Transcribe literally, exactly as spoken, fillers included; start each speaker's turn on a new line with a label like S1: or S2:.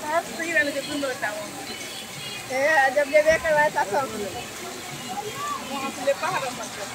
S1: Seguirán que tú no estamos.
S2: Eh, jam dia dia kan tak song.
S1: Mau aku lepas apa macam?